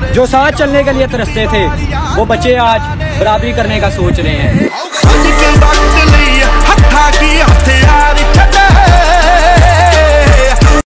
जो साथ चलने के लिए तरसते थे वो बच्चे आज बराबरी करने का सोच रहे हैं।